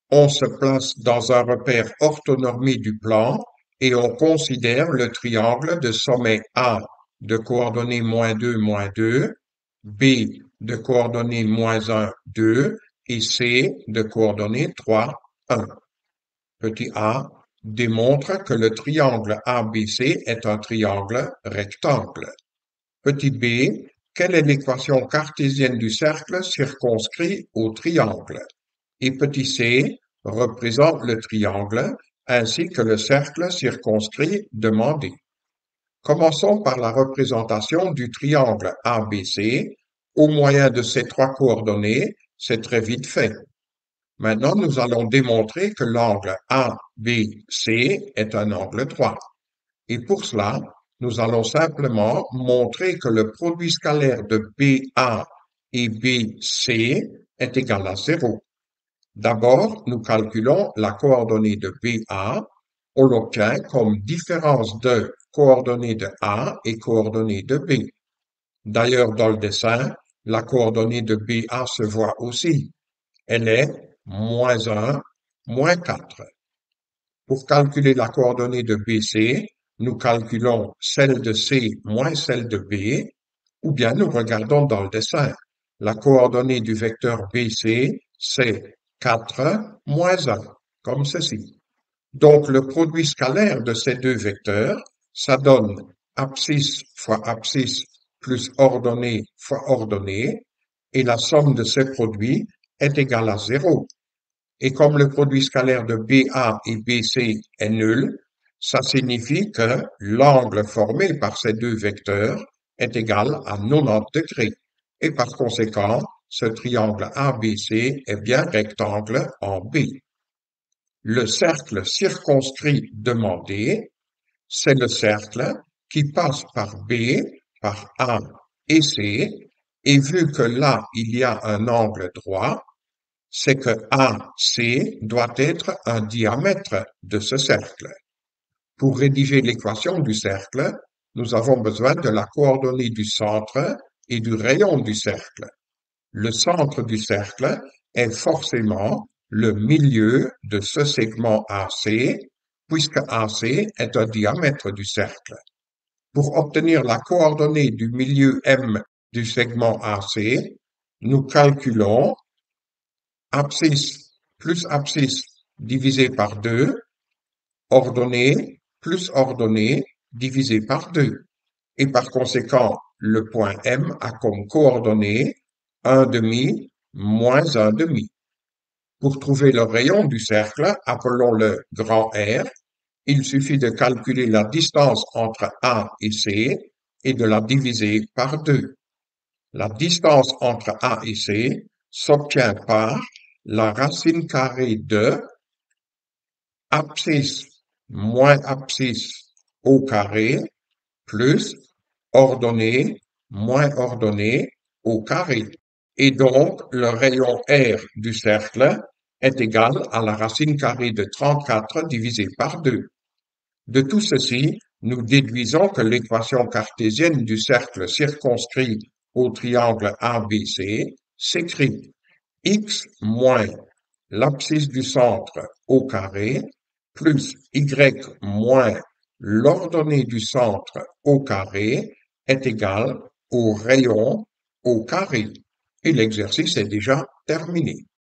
On se place dans un repère orthonormé du plan et on considère le triangle de sommet A de coordonnées -2, -2, B de coordonnées -1, 2 et C de coordonnées 3, 1. Petit a démontre que le triangle ABC est un triangle rectangle. Petit b, quelle est l'équation cartésienne du cercle circonscrit au triangle? Et petit c représente le triangle ainsi que le cercle circonscrit demandé. Commençons par la représentation du triangle ABC. Au moyen de ces trois coordonnées, c'est très vite fait. Maintenant, nous allons démontrer que l'angle ABC est un angle droit. Et pour cela, nous allons simplement montrer que le produit scalaire de BA et BC est égal à 0. D'abord, nous calculons la coordonnée de BA. On l'obtient comme différence de coordonnée de A et coordonnée de B. D'ailleurs, dans le dessin, la coordonnée de BA se voit aussi. Elle est -1, -4. Pour calculer la coordonnée de BC, nous calculons celle de C moins celle de B, ou bien nous regardons dans le dessin. La coordonnée du vecteur BC, c'est 4 moins 1, comme ceci. Donc, le produit scalaire de ces deux vecteurs, ça donne abscisse fois abscisse plus ordonnée fois ordonnée, et la somme de ces produits est égale à 0. Et comme le produit scalaire de BA et BC est nul, ça signifie que l'angle formé par ces deux vecteurs est égal à 90 degrés. Et par conséquent, ce triangle ABC est bien rectangle en B. Le cercle circonscrit demandé, c'est le cercle qui passe par B, par A et C, et vu que là, il y a un angle droit, c'est que AC doit être un diamètre de ce cercle. Pour rédiger l'équation du cercle, nous avons besoin de la coordonnée du centre et du rayon du cercle. Le centre du cercle est forcément le milieu de ce segment AC, puisque AC est un diamètre du cercle. Pour obtenir la coordonnée du milieu M du segment AC, nous calculons abscisse plus abscisse divisé par 2, ordonnée plus ordonnée divisé par 2. Et par conséquent, le point M a comme coordonnée 1 demi moins 1 demi. Pour trouver le rayon du cercle, appelons-le grand R, il suffit de calculer la distance entre A et C et de la diviser par 2. La distance entre A et C s'obtient par la racine carrée de abscisse moins abscisse au carré plus ordonnée moins ordonnée au carré. Et donc, le rayon R du cercle est égal à la racine carrée de 34 divisé par 2. De tout ceci, nous déduisons que l'équation cartésienne du cercle circonscrit au triangle ABC s'écrit x moins l'abscisse du centre au carré plus y moins l'ordonnée du centre au carré est égal au rayon au carré. Et l'exercice est déjà terminé.